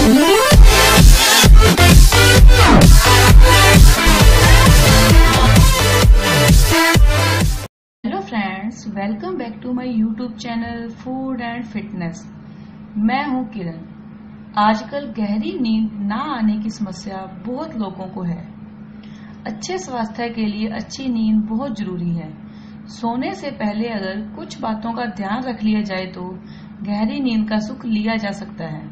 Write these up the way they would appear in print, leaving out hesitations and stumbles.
Hello friends, welcome back to my YouTube channel food and fitness. मैं हूं किरण। आजकल गहरी नींद ना आने की समस्या बहुत लोगों को है। अच्छे स्वास्थ्य के लिए अच्छी नींद बहुत जरूरी है। सोने से पहले अगर कुछ बातों का ध्यान रख लिया जाए तो गहरी नींद का सुख लिया जा सकता है।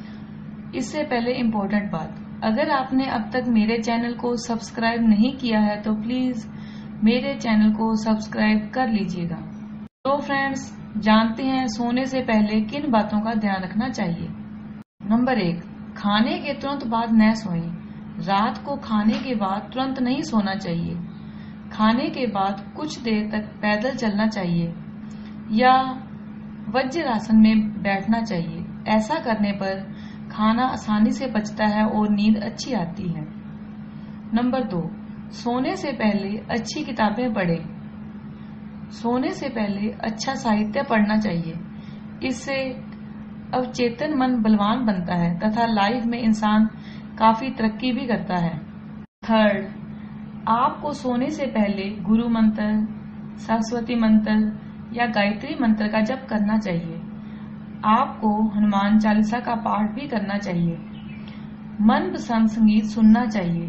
इससे पहले इम्पोर्टेंट बात, अगर आपने अब तक मेरे चैनल को सब्सक्राइब नहीं किया है तो प्लीज मेरे चैनल को सब्सक्राइब कर लीजिएगा। तो फ्रेंड्स, जानते हैं सोने से पहले किन बातों का ध्यान रखना चाहिए। नंबर 1, खाने के तुरंत बाद न सोएं। रात को खाने के बाद तुरंत नहीं सोना चाहिए। खाने के बाद कुछ देर तक पैदल चलना चाहिए या वज्रासन में बैठना चाहिए। ऐसा करने पर खाना आसानी से पचता है और नींद अच्छी आती है। नंबर 2, सोने से पहले अच्छी किताबें पढ़ें। सोने से पहले अच्छा साहित्य पढ़ना चाहिए। इससे अवचेतन मन बलवान बनता है तथा लाइफ में इंसान काफी तरक्की भी करता है। थर्ड, आपको सोने से पहले गुरु मंत्र, सरस्वती मंत्र या गायत्री मंत्र का जप करना चाहिए। आपको हनुमान चालीसा का पाठ भी करना चाहिए। मनपसंद संगीत सुनना चाहिए।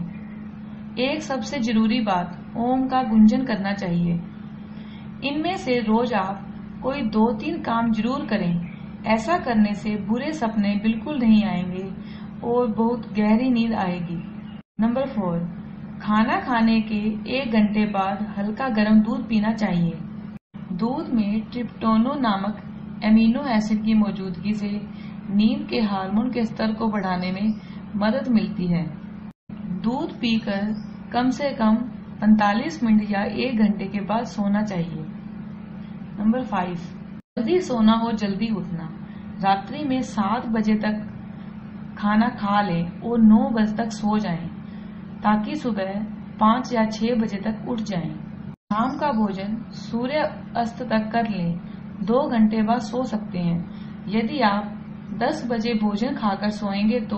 एक सबसे जरूरी बात, ओम का गुंजन करना चाहिए। इनमें से रोज आप कोई 2-3 काम जरूर करें। ऐसा करने से बुरे सपने बिल्कुल नहीं आएंगे और बहुत गहरी नींद आएगी। नंबर 4, खाना खाने के 1 घंटे बाद हल्का गर्म दूध पीना चाहिए। दूध में ट्रिप्टोनो नामक एमिनो एसिड की मौजूदगी से नींद के हार्मोन के स्तर को बढ़ाने में मदद मिलती है। दूध पीकर कम से कम 45 मिनट या 1 घंटे के बाद सोना चाहिए। नंबर 5, जल्दी सोना और जल्दी उठना। रात्रि में 7 बजे तक खाना खा लें और 9 बजे तक सो जाएं, ताकि सुबह 5 या 6 बजे तक उठ जाएं। शाम का भोजन सूर्य अस्त तक कर लें। 2 घंटे बाद सो सकते हैं। यदि आप 10 बजे भोजन खाकर सोएंगे तो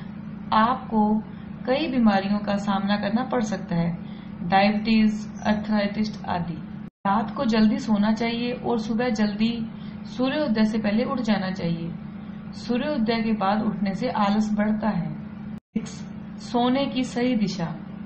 आपको कई बीमारियों का सामना करना पड़ सकता है, डायबिटीज, अर्थराइटिस आदि। रात को जल्दी सोना चाहिए और सुबह जल्दी सूर्योदय से पहले उठ जाना चाहिए। सूर्योदय के बाद उठने से आलस बढ़ता है। 6, सोने की सही दिशा।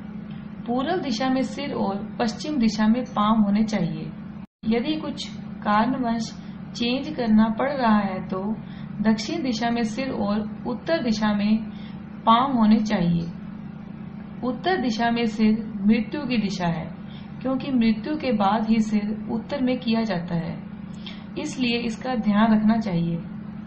पूर्व दिशा में सिर और पश्चिम दिशा में पांव होने चाहिए। यदि कुछ कारणवश चेंज करना पड़ रहा है तो दक्षिण दिशा में सिर और उत्तर दिशा में पांव होने चाहिए। उत्तर दिशा में सिर मृत्यु की दिशा है, क्योंकि मृत्यु के बाद ही सिर उत्तर में किया जाता है, इसलिए इसका ध्यान रखना चाहिए।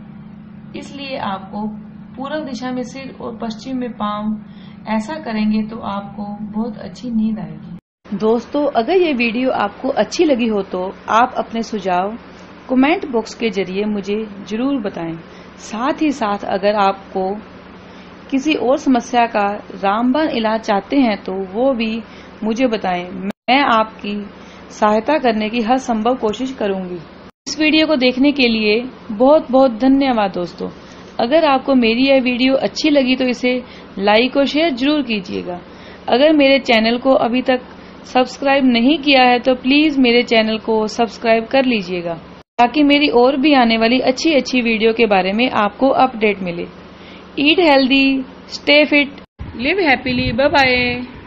इसलिए आपको पूर्व दिशा में सिर और पश्चिम में पांव, ऐसा करेंगे तो आपको बहुत अच्छी नींद आएगी। दोस्तों, अगर ये वीडियो आपको अच्छी लगी हो तो आप अपने सुझाव कमेंट बॉक्स के जरिए मुझे जरूर बताएं। साथ ही साथ अगर आपको किसी और समस्या का रामबाण इलाज चाहते हैं तो वो भी मुझे बताएं। मैं आपकी सहायता करने की हर संभव कोशिश करूंगी। इस वीडियो को देखने के लिए बहुत बहुत धन्यवाद दोस्तों। अगर आपको मेरी यह वीडियो अच्छी लगी तो इसे लाइक और शेयर जरूर कीजिएगा। अगर मेरे चैनल को अभी तक सब्सक्राइब नहीं किया है तो प्लीज मेरे चैनल को सब्सक्राइब कर लीजिएगा, ताकि मेरी और भी आने वाली अच्छी अच्छी वीडियो के बारे में आपको अपडेट मिले। Eat healthy, stay fit, live happily. Bye bye.